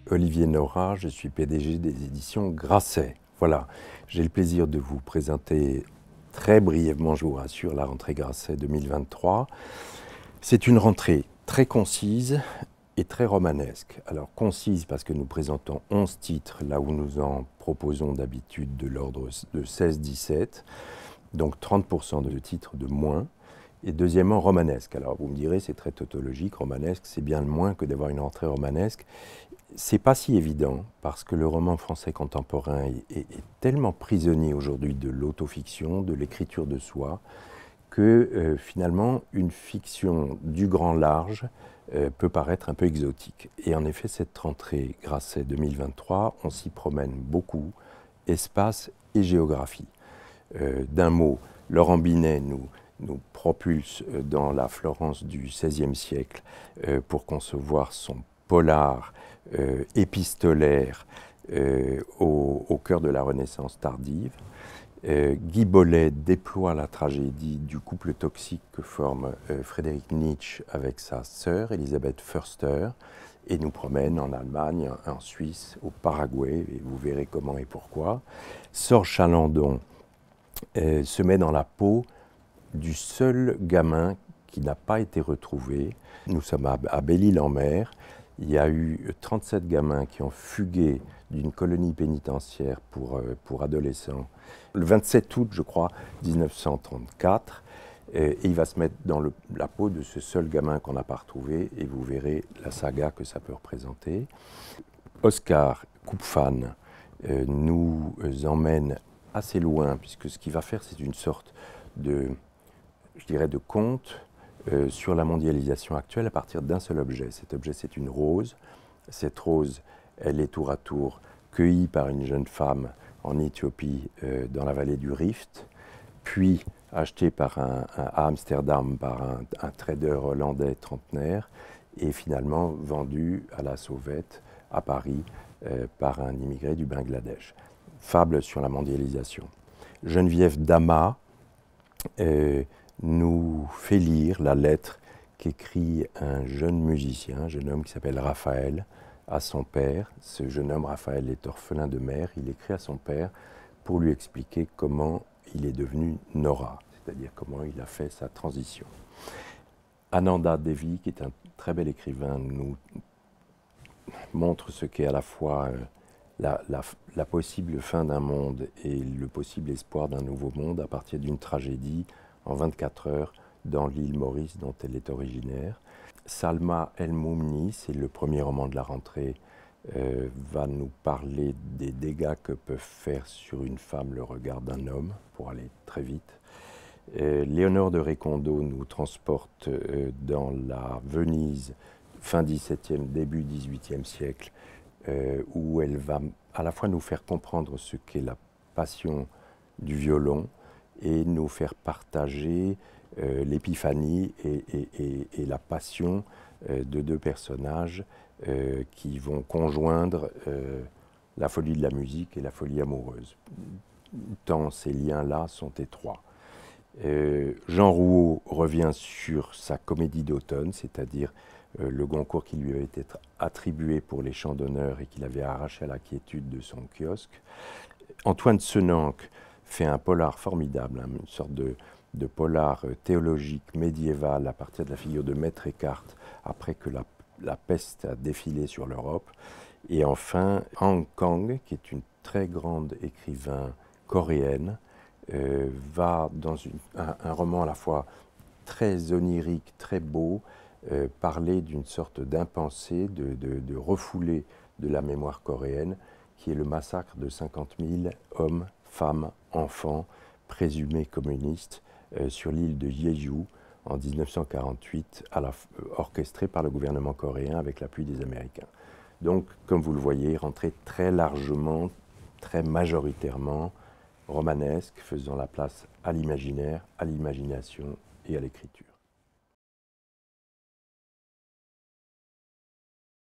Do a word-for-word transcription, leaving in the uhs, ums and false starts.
Olivier Nora, je suis P D G des éditions Grasset. Voilà, j'ai le plaisir de vous présenter très brièvement, je vous rassure, la rentrée Grasset deux mille vingt-trois. C'est une rentrée très concise et très romanesque. Alors concise parce que nous présentons onze titres, là où nous en proposons d'habitude de l'ordre de seize dix-sept, donc trente pour cent de titres de moins. Et deuxièmement, romanesque. Alors vous me direz, c'est très tautologique, romanesque, c'est bien le moins que d'avoir une rentrée romanesque. C'est pas si évident, parce que le roman français contemporain est, est, est tellement prisonnier aujourd'hui de l'autofiction, de l'écriture de soi, que euh, finalement, une fiction du grand large euh, peut paraître un peu exotique. Et en effet, cette rentrée Grasset deux mille vingt-trois, on s'y promène beaucoup, espace et géographie. Euh, D'un mot, Laurent Binet nous nous propulse dans la Florence du seizième siècle euh, pour concevoir son polar euh, épistolaire euh, au, au cœur de la Renaissance tardive. Euh, Guy Bollet déploie la tragédie du couple toxique que forme euh, Friedrich Nietzsche avec sa sœur Elisabeth Förster et nous promène en Allemagne, en Suisse, au Paraguay, et vous verrez comment et pourquoi. Sorge Chalandon euh, se met dans la peau du seul gamin qui n'a pas été retrouvé. Nous sommes à, à Belle-Île-en-Mer. Il y a eu trente-sept gamins qui ont fugué d'une colonie pénitentiaire pour, euh, pour adolescents le vingt-sept août, je crois, mille neuf cent trente-quatre. Et, et il va se mettre dans le, la peau de ce seul gamin qu'on n'a pas retrouvé et vous verrez la saga que ça peut représenter. Oscar Koupfan euh, nous emmène assez loin puisque ce qu'il va faire, c'est une sorte de je dirais, de conte euh, sur la mondialisation actuelle à partir d'un seul objet. Cet objet, c'est une rose. Cette rose, elle est tour à tour cueillie par une jeune femme en Éthiopie, euh, dans la vallée du Rift, puis achetée par un, un, à Amsterdam par un, un trader hollandais trentenaire, et finalement vendue à la sauvette à Paris euh, par un immigré du Bangladesh. Fable sur la mondialisation. Geneviève Dama euh, nous fait lire la lettre qu'écrit un jeune musicien, un jeune homme qui s'appelle Raphaël, à son père. Ce jeune homme, Raphaël, est orphelin de mère. Il écrit à son père pour lui expliquer comment il est devenu Nora, c'est-à-dire comment il a fait sa transition. Ananda Devi, qui est un très bel écrivain, nous montre ce qu'est à la fois euh, la, la, la possible fin d'un monde et le possible espoir d'un nouveau monde à partir d'une tragédie en vingt-quatre heures dans l'île Maurice dont elle est originaire. Salma El-Moumni, c'est le premier roman de la rentrée, euh, va nous parler des dégâts que peuvent faire sur une femme le regard d'un homme, pour aller très vite. Euh, Léonore de Récondo nous transporte euh, dans la Venise fin dix-septième, début dix-huitième siècle, euh, où elle va à la fois nous faire comprendre ce qu'est la passion du violon, et nous faire partager euh, l'épiphanie et, et, et, et la passion euh, de deux personnages euh, qui vont conjoindre euh, la folie de la musique et la folie amoureuse, tant ces liens-là sont étroits. Euh, Jean Rouault revient sur sa comédie d'automne, c'est-à-dire euh, le Goncourt qui lui avait été attribué pour les chants d'honneur et qu'il avait arraché à la quiétude de son kiosque. Antoine Senancre fait un polar formidable, hein, une sorte de, de polar théologique médiéval à partir de la figure de Maître Eckhart, après que la, la peste a défilé sur l'Europe. Et enfin, Han Kang, qui est une très grande écrivain coréenne, euh, va dans une, un, un roman à la fois très onirique, très beau, euh, parler d'une sorte d'impensé, de, de, de refoulé de la mémoire coréenne, qui est le massacre de cinquante mille hommes, femmes, enfants, présumés communistes, euh, sur l'île de Jeju en mille neuf cent quarante-huit, à la, euh, orchestré par le gouvernement coréen avec l'appui des Américains. Donc, comme vous le voyez, rentré très largement, très majoritairement romanesque, faisant la place à l'imaginaire, à l'imagination et à l'écriture.